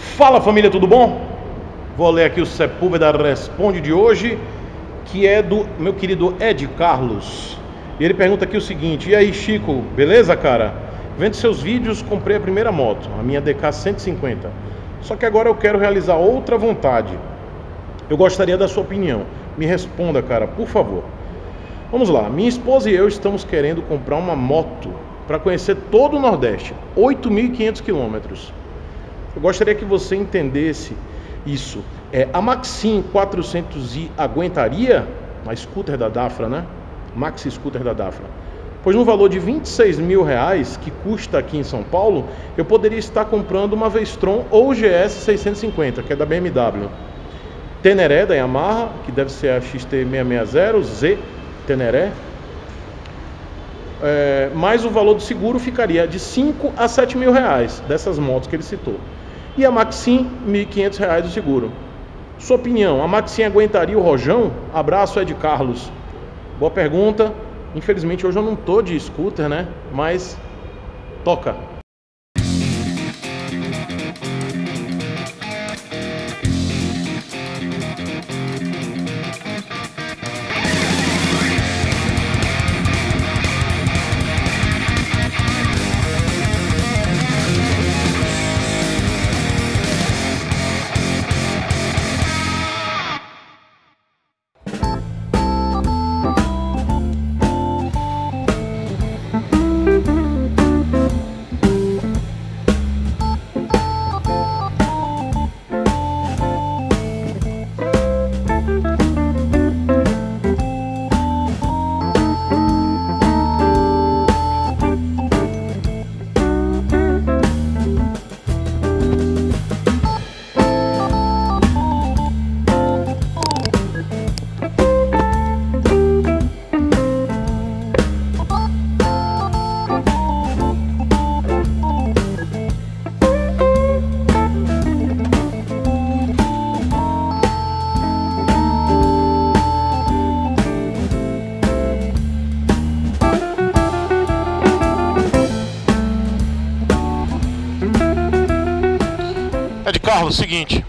Fala família, tudo bom? Vou ler aqui o Sepúlveda Responde de hoje, que é do meu querido Ed Carlos. E ele pergunta aqui o seguinte: e aí Chico, beleza cara? Vendo seus vídeos, comprei a primeira moto, a minha DK 150. Só que agora eu quero realizar outra vontade. Eu gostaria da sua opinião. Me responda, cara, por favor. Vamos lá, minha esposa e eu estamos querendo comprar uma moto para conhecer todo o Nordeste, 8.500 quilômetros. Eu gostaria que você entendesse isso. A Maxim 400i aguentaria? A scooter da Dafra, né? Maxi Scooter da Dafra. Pois no valor de R$26 mil, que custa aqui em São Paulo, eu poderia estar comprando uma V-Strom ou GS 650, que é da BMW. Teneré da Yamaha, que deve ser a XT660, Z Teneré. Mais o valor do seguro ficaria de R$5 a R$7 mil dessas motos que ele citou. E a Maxim, R$1.500 o seguro. Sua opinião, a Maxim aguentaria o rojão? Abraço, Ed Carlos. Boa pergunta. Infelizmente hoje eu não tô de scooter, né? Mas toca. Carlos, seguinte,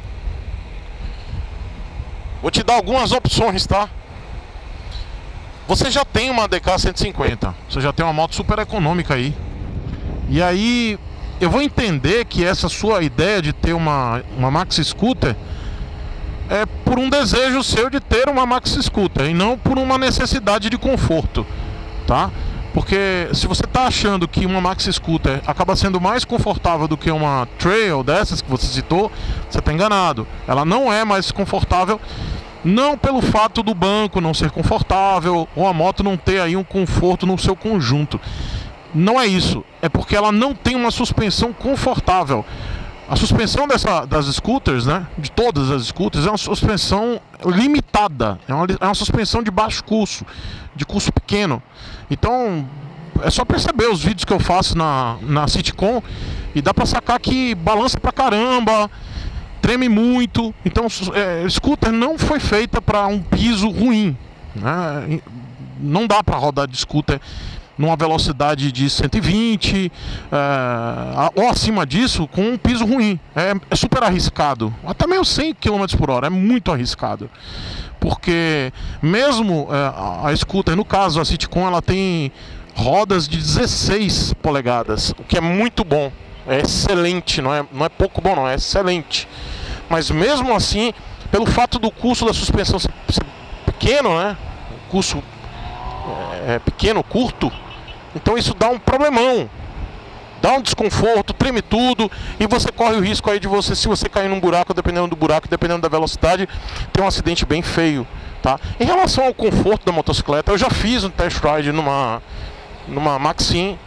vou te dar algumas opções, tá? Você já tem uma DK 150, você já tem uma moto super econômica aí. E aí eu vou entender que essa sua ideia de ter uma Maxi Scooter é por um desejo seu de ter uma Maxi Scooter e não por uma necessidade de conforto, tá? Porque se você está achando que uma Maxi Scooter acaba sendo mais confortável do que uma Trail dessas que você citou, você está enganado. Ela não é mais confortável, não pelo fato do banco não ser confortável ou a moto não ter aí um conforto no seu conjunto. Não é isso, é porque ela não tem uma suspensão confortável. A suspensão das scooters, né, de todas as scooters, é uma suspensão limitada, é uma suspensão de baixo curso, de curso pequeno. Então é só perceber os vídeos que eu faço na Citicon e dá pra sacar que balança pra caramba, treme muito. Então scooter não foi feita para um piso ruim, né? Não dá pra rodar de scooter numa velocidade de 120 ou acima disso com um piso ruim. É super arriscado. Até mesmo 100 km por hora é muito arriscado. Porque mesmo a scooter, no caso a Citicon, ela tem rodas de 16 polegadas, o que é muito bom. É excelente, não é pouco bom não, é excelente. Mas mesmo assim, pelo fato do curso da suspensão ser pequeno, né? O curso pequeno, curto, então isso dá um problemão, dá um desconforto, treme tudo, e você corre o risco aí de você, se você cair num buraco, dependendo do buraco, dependendo da velocidade, ter um acidente bem feio, tá? Em relação ao conforto da motocicleta, eu já fiz um test ride numa Maxim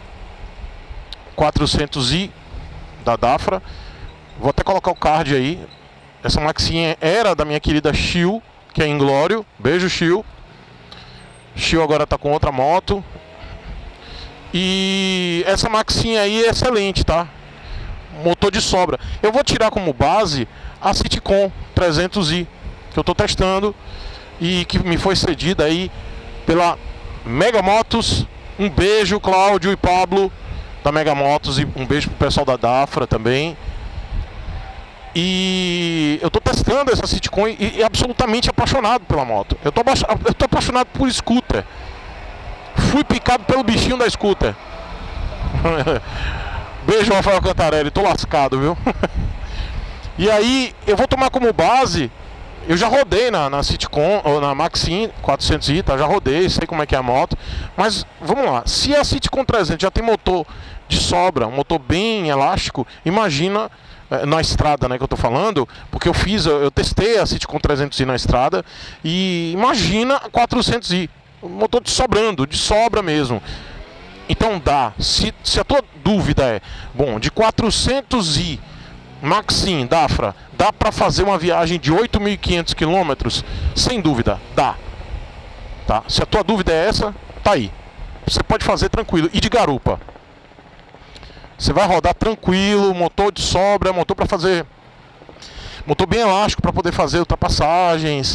400i da Dafra. Vou até colocar o card aí. Essa Maxim era da minha querida Shio, que é Inglório. Beijo, Shio. Shio agora tá com outra moto. E essa Maxim aí é excelente, tá? Motor de sobra. Eu vou tirar como base a Citicon 300i, que eu tô testando e que me foi cedida aí pela Mega Motos. Um beijo, Cláudio e Pablo da Mega Motos, e um beijo pro pessoal da Dafra também. E eu tô testando essa Citicon e absolutamente apaixonado pela moto. Eu tô apaixonado por scooter. Fui picado pelo bichinho da scooter. Beijo, Rafael Cantarelli, tô lascado, viu? E aí, eu vou tomar como base. Eu já rodei na Citicon, ou na Maxim 400i, tá? Já rodei, sei como é que é a moto. Mas, vamos lá, se a Citicon 300 já tem motor de sobra, um motor bem elástico, imagina na estrada, né, que eu tô falando, porque eu testei a Citicon 300i na estrada, e imagina a 400i, um motor de sobra mesmo. Então dá, se a tua dúvida é, bom, de 400i Maxim, Dafra, dá para fazer uma viagem de 8.500 km? Sem dúvida, dá. Tá? Se a tua dúvida é essa, tá aí. Você pode fazer tranquilo. E de garupa? Você vai rodar tranquilo, motor de sobra, motor para fazer... motor bem elástico para poder fazer ultrapassagens.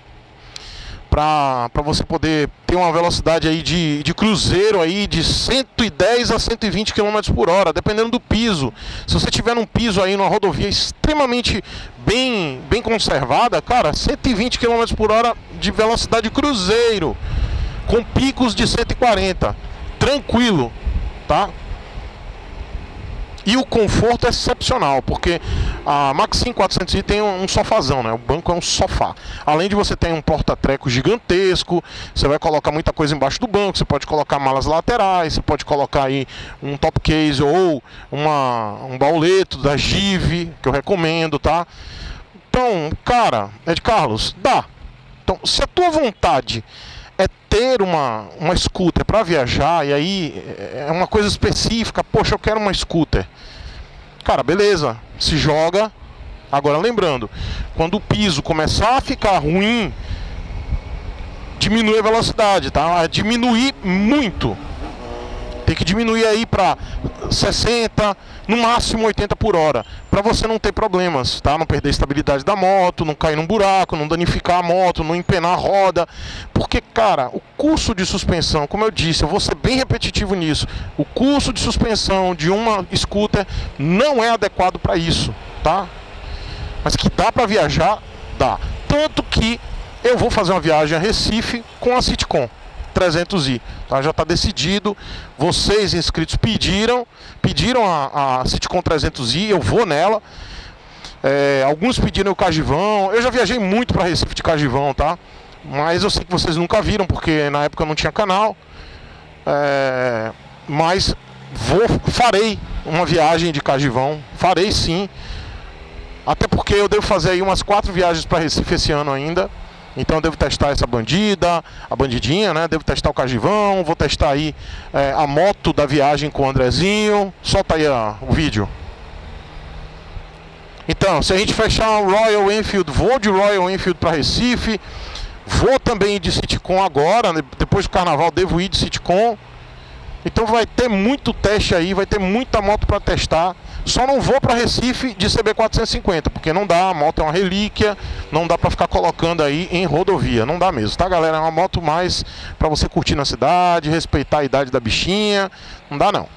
Para você poder ter uma velocidade aí de cruzeiro aí de 110 a 120 km por hora, dependendo do piso. Se você tiver num piso aí numa rodovia extremamente bem conservada, cara, 120 km por hora de velocidade cruzeiro, com picos de 140, tranquilo, tá? E o conforto é excepcional, porque a Maxim 400i tem um sofazão, né? O banco é um sofá. Além de você ter um porta-treco gigantesco, você vai colocar muita coisa embaixo do banco, você pode colocar malas laterais, você pode colocar aí um top case ou um bauleto da Give, que eu recomendo, tá? Então, cara, Ed Carlos, dá. Então, se a tua vontade é ter uma scooter para viajar, e aí é uma coisa específica, poxa, eu quero uma scooter. Cara, beleza, se joga. Agora lembrando, quando o piso começar a ficar ruim, diminui a velocidade, tá? Diminuir muito. Tem que diminuir aí para 60, no máximo 80 por hora, para você não ter problemas, tá? Não perder a estabilidade da moto, não cair num buraco, não danificar a moto, não empenar a roda. Porque, cara, o curso de suspensão, como eu disse, eu vou ser bem repetitivo nisso, o curso de suspensão de uma scooter não é adequado para isso, tá? Mas que dá para viajar, dá. Tanto que eu vou fazer uma viagem a Recife com a Citicon 300i, tá? Já está decidido. Vocês inscritos pediram a Citicon 300i, eu vou nela. Alguns pediram o Cagivão. Eu já viajei muito para Recife de Cagivão, tá? Mas eu sei que vocês nunca viram, porque na época não tinha canal. Mas farei uma viagem de Cagivão, farei sim. Até porque eu devo fazer aí umas 4 viagens para Recife esse ano ainda. Então eu devo testar essa a bandidinha, né? Devo testar o Cagivão, vou testar aí a moto da viagem com o Andrezinho. Solta aí o vídeo. Então, se a gente fechar o Royal Enfield, vou de Royal Enfield para Recife. Vou também de Citicon agora, né? Depois do carnaval devo ir de Citicon. Então vai ter muito teste aí, vai ter muita moto para testar. Só não vou para Recife de CB450, porque não dá, a moto é uma relíquia, não dá para ficar colocando aí em rodovia, não dá mesmo, tá, galera? É uma moto mais para você curtir na cidade, respeitar a idade da bichinha, não dá não.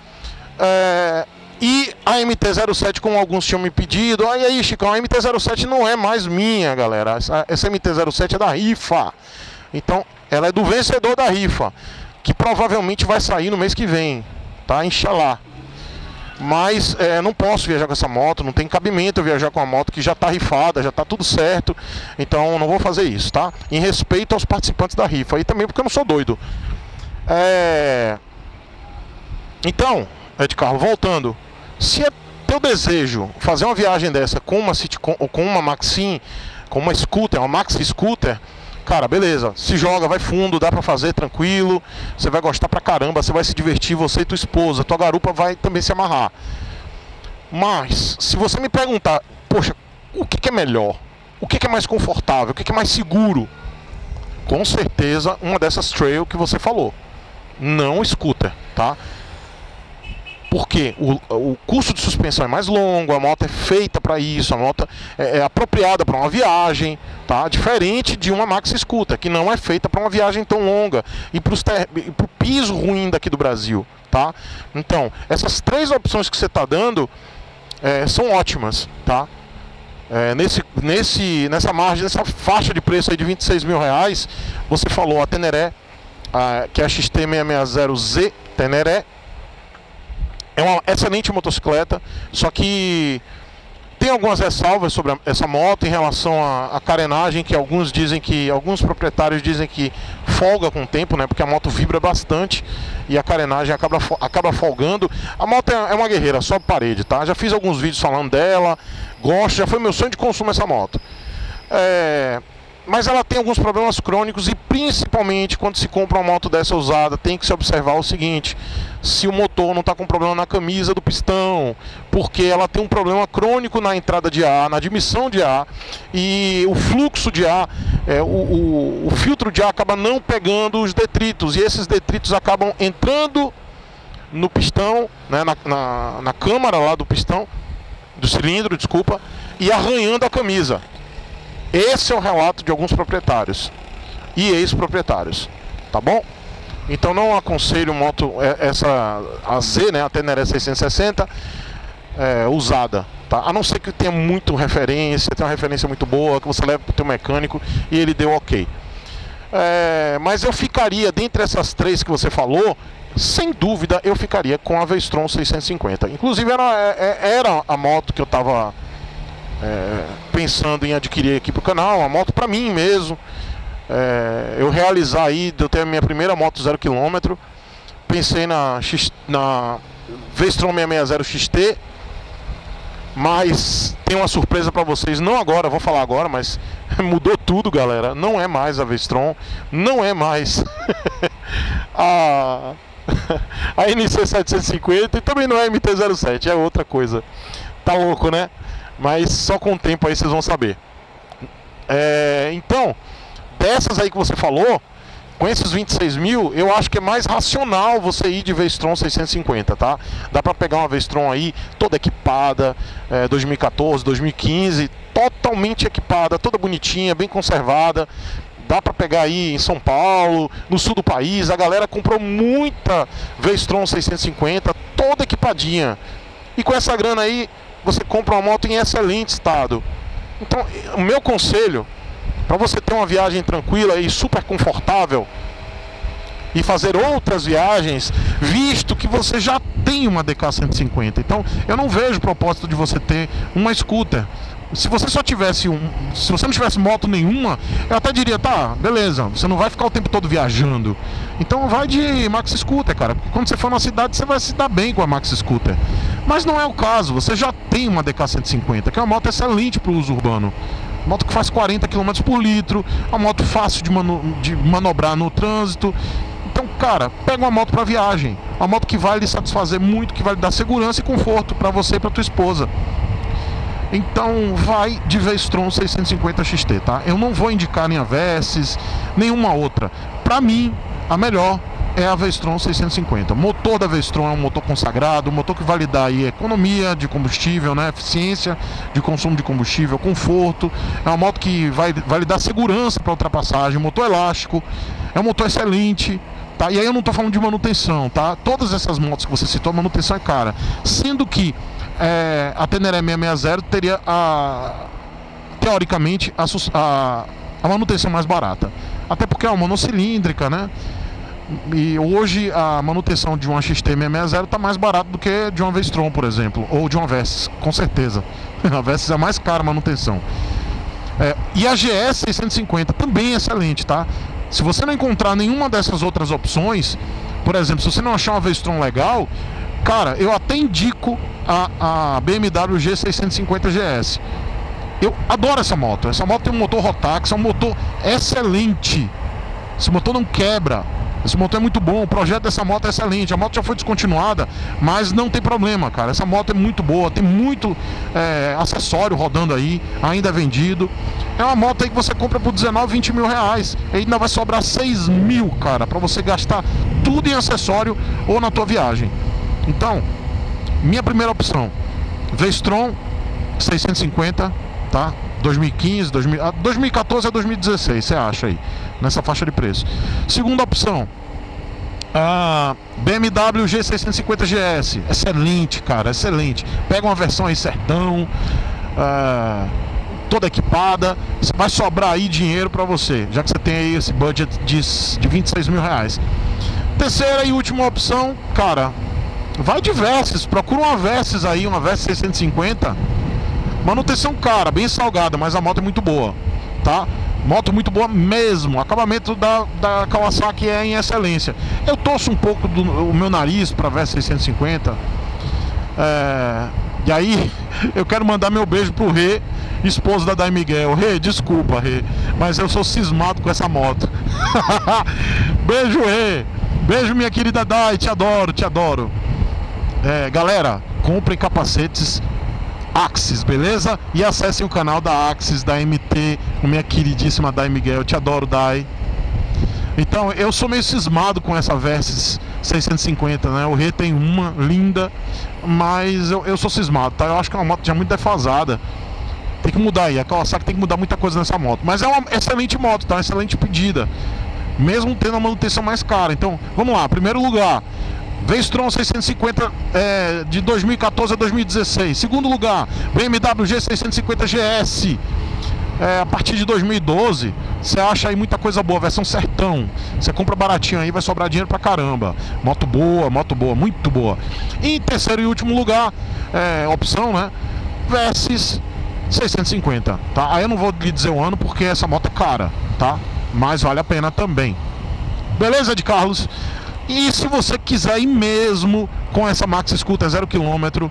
E a MT-07, como alguns tinham me pedido, aí Chicão, a MT-07 não é mais minha, galera, essa MT-07 é da rifa, então ela é do vencedor da rifa, que provavelmente vai sair no mês que vem, tá? Inshallah. Mas não posso viajar com essa moto, não tem cabimento eu viajar com uma moto que já está rifada, já está tudo certo. Então não vou fazer isso, tá? Em respeito aos participantes da rifa. E também porque eu não sou doido. Então, Ed Carlos, voltando. Se é teu desejo fazer uma viagem dessa com uma Citicon, ou com uma Maxim, com uma scooter, uma Maxi Scooter, cara, beleza, se joga, vai fundo, dá pra fazer tranquilo, você vai gostar pra caramba, você vai se divertir, você e tua esposa, tua garupa vai também se amarrar. Mas, se você me perguntar, poxa, o que é melhor? O que é mais confortável? O que é mais seguro? Com certeza, uma dessas trail que você falou. Não scooter, tá? Porque o curso de suspensão é mais longo, a moto é feita para isso, a moto é apropriada para uma viagem, tá? Diferente de uma Maxi Scooter, que não é feita para uma viagem tão longa e para o piso ruim daqui do Brasil, tá? Então, essas 3 opções que você está dando são ótimas, tá? nessa margem, nessa faixa de preço aí de 26 mil reais, você falou a Teneré, que é a XT660Z Teneré. É uma excelente motocicleta, só que tem algumas ressalvas sobre essa moto em relação à carenagem, que alguns proprietários dizem que folga com o tempo, né? Porque a moto vibra bastante e a carenagem acaba folgando. A moto é uma guerreira, sobe parede, tá? Já fiz alguns vídeos falando dela, gosto, já foi meu sonho de consumo essa moto. Mas ela tem alguns problemas crônicos e principalmente quando se compra uma moto dessa usada, tem que se observar o seguinte: se o motor não está com problema na camisa do pistão, porque ela tem um problema crônico na entrada de ar, na admissão de ar, e o fluxo de ar, o filtro de ar acaba não pegando os detritos, e esses detritos acabam entrando no pistão, né, na câmara lá do pistão, do cilindro, desculpa, e arranhando a camisa. Esse é o relato de alguns proprietários e ex-proprietários, tá bom? Então não aconselho moto, a Z, né, a Teneré 660, usada, tá? A não ser que tenha muito referência, tenha uma referência muito boa, que você leve para o teu mecânico e ele deu ok. Mas eu ficaria, dentre essas três que você falou, sem dúvida eu ficaria com a V-Strom 650. Inclusive era a moto que eu estava pensando em adquirir aqui pro canal, uma moto para mim mesmo, eu realizar aí, eu ter a minha primeira moto 0 km, pensei na V-Strom 660 XT, mas tem uma surpresa para vocês, não agora, vou falar agora, mas mudou tudo, galera, não é mais a V-Strom, não é mais a NC 750 e também não é a MT-07, é outra coisa, tá louco, né? Mas só com o tempo aí vocês vão saber. Então, dessas aí que você falou, com esses 26 mil, eu acho que é mais racional você ir de V-Strom 650, tá? Dá pra pegar uma V-Strom aí, toda equipada, 2014, 2015, totalmente equipada, toda bonitinha, bem conservada. Dá pra pegar aí em São Paulo, no sul do país, a galera comprou muita V-Strom 650, toda equipadinha. E com essa grana aí, você compra uma moto em excelente estado. Então, o meu conselho, para você ter uma viagem tranquila e super confortável e fazer outras viagens, visto que você já tem uma DK150. Então, eu não vejo propósito de você ter uma scooter. Se você só tivesse se você não tivesse moto nenhuma, eu até diria, tá, beleza, você não vai ficar o tempo todo viajando. Então vai de Max Scooter, cara. Porque quando você for na cidade, você vai se dar bem com a Max Scooter. Mas não é o caso, você já tem uma DK150, que é uma moto excelente para o uso urbano. Moto que faz 40 km por litro, uma moto fácil de manobrar no trânsito. Então, cara, pega uma moto para viagem, uma moto que vai lhe satisfazer muito, que vai lhe dar segurança e conforto para você e para tua esposa. Então vai de V-Strom 650 XT, tá? Eu não vou indicar nem a Versys, nenhuma outra. Pra mim, a melhor é a V-Strom 650. O motor da V-Strom é um motor consagrado, um motor que vai lhe dar aí economia de combustível, né? Eficiência de consumo de combustível, conforto. É uma moto que vai lhe dar segurança para ultrapassagem, motor elástico, é um motor excelente. Tá? E aí eu não tô falando de manutenção, tá? Todas essas motos que você citou, a manutenção é cara. Sendo que a Teneré 660 teria teoricamente a manutenção mais barata. Até porque é uma monocilíndrica, né? E hoje a manutenção de uma XT 660 está mais barata do que de uma V-Strom, por exemplo, ou de uma Versys, com certeza. A Versys é mais cara a manutenção. E a GS 650 também é excelente, tá? Se você não encontrar nenhuma dessas outras opções, por exemplo, se você não achar uma V-Strom legal, cara, eu até indico a BMW G650 GS. Eu adoro essa moto. Essa moto tem um motor Rotax, é um motor excelente. Esse motor não quebra. Esse motor é muito bom, o projeto dessa moto é excelente. A moto já foi descontinuada, mas não tem problema, cara. Essa moto é muito boa, tem muito acessório rodando aí, ainda é vendido. É uma moto aí que você compra por 19, 20 mil reais. E ainda vai sobrar 6 mil, cara, pra você gastar tudo em acessório ou na tua viagem. Então, minha primeira opção, V-Strom 650, tá? 2015, 2014 a 2016, você acha aí, nessa faixa de preço. Segunda opção, a BMW G650 GS, excelente, cara, excelente. Pega uma versão aí sertão, toda equipada, vai sobrar aí dinheiro para você, já que você tem aí esse budget de 26 mil reais. Terceira e última opção, cara, vai de Versys, procura uma Versys aí, uma Versys 650. Manutenção cara, bem salgada, mas a moto é muito boa, tá? Moto muito boa mesmo, o acabamento da Kawasaki é em excelência. Eu torço um pouco o meu nariz para Versys 650. E aí, eu quero mandar meu beijo pro Rê, esposo da Dai Miguel. Rê, desculpa, Rê, mas eu sou cismado com essa moto. Beijo, Rê. Beijo, minha querida Dai, te adoro, te adoro. Galera, comprem capacetes Axis, beleza? E acessem o canal da Axis, da MT, minha queridíssima Dai Miguel. Te adoro, Dai. Então, eu sou meio cismado com essa Versys 650, né? O Rê tem uma linda, mas eu sou cismado, tá? Eu acho que é uma moto já muito defasada. Tem que mudar aí, a Kawasaki tem que mudar muita coisa nessa moto. Mas é uma excelente moto, tá? Excelente pedida, mesmo tendo a manutenção mais cara. Então, vamos lá, primeiro lugar, V-Strom 650 de 2014 a 2016. Segundo lugar, BMW G650 GS. A partir de 2012, você acha aí muita coisa boa, versão sertão. Você compra baratinho aí, vai sobrar dinheiro pra caramba. Moto boa, muito boa. E em terceiro e último lugar, opção, né? Versys 650, tá? Aí eu não vou lhe dizer o ano porque essa moto é cara, tá? Mas vale a pena também. Beleza, de Carlos? E se você quiser ir mesmo com essa Maxi Scooter 0 km,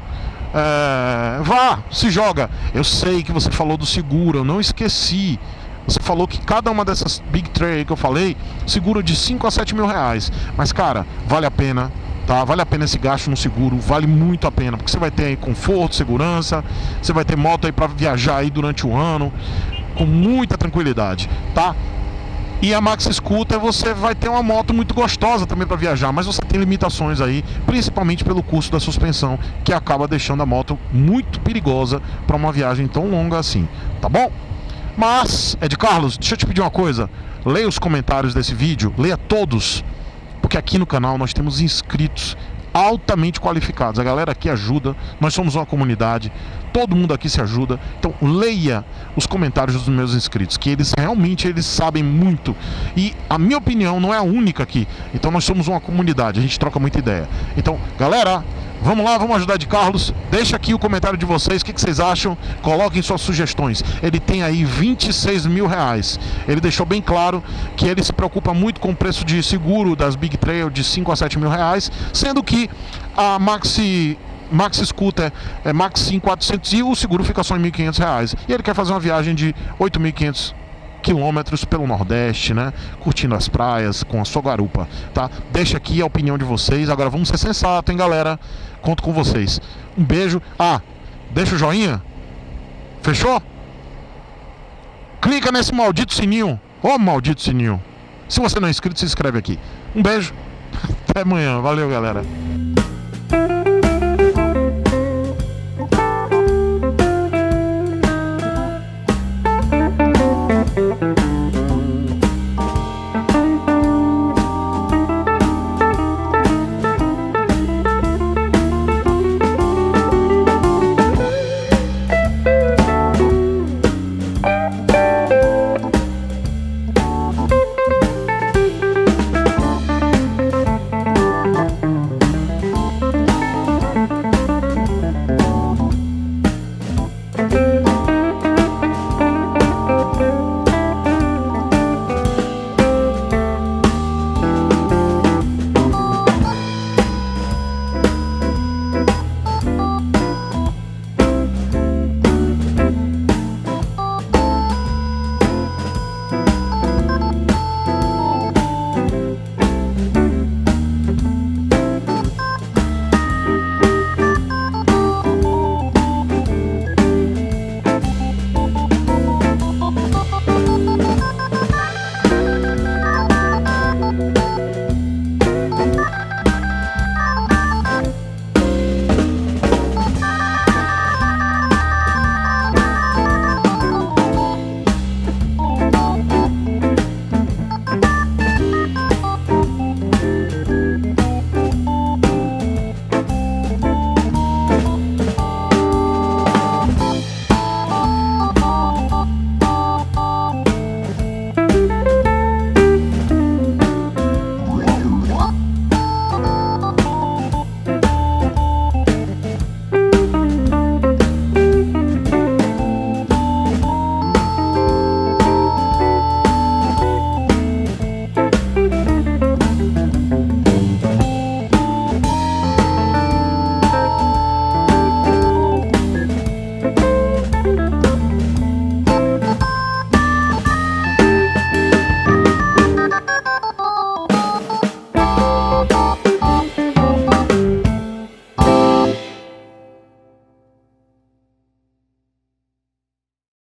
vá, se joga. Eu sei que você falou do seguro, eu não esqueci. Você falou que cada uma dessas Big Trail que eu falei, seguro de 5 a 7 mil reais. Mas cara, vale a pena, tá? Vale a pena esse gasto no seguro, vale muito a pena. Porque você vai ter aí conforto, segurança, você vai ter moto aí pra viajar aí durante o ano com muita tranquilidade, tá? E a Maxi Scooter você vai ter uma moto muito gostosa também para viajar, mas você tem limitações aí, principalmente pelo custo da suspensão, que acaba deixando a moto muito perigosa para uma viagem tão longa assim, tá bom? Mas, Ed Carlos, deixa eu te pedir uma coisa, leia os comentários desse vídeo, leia todos, porque aqui no canal nós temos inscritos altamente qualificados, a galera aqui ajuda, nós somos uma comunidade, todo mundo aqui se ajuda. Então leia os comentários dos meus inscritos, que eles realmente sabem muito, e a minha opinião não é a única aqui. Então nós somos uma comunidade, a gente troca muita ideia. Então galera, vamos lá, vamos ajudar de Carlos. Deixa aqui o comentário de vocês, o que vocês acham, coloquem suas sugestões. Ele tem aí 26 mil reais. Ele deixou bem claro que ele se preocupa muito com o preço de seguro das Big Trail de 5 a 7 mil reais, sendo que a Maxi Scooter é Maxi em 400 e o seguro fica só em 1.500 reais. E ele quer fazer uma viagem de 8.500 quilômetros pelo Nordeste, né? Curtindo as praias com a sua garupa, tá? Deixa aqui a opinião de vocês. Agora vamos ser sensatos, hein, galera? Conto com vocês. Um beijo. Deixa o joinha. Fechou? Clica nesse maldito sininho. Maldito sininho. Se você não é inscrito, se inscreve aqui. Um beijo. Até amanhã. Valeu, galera.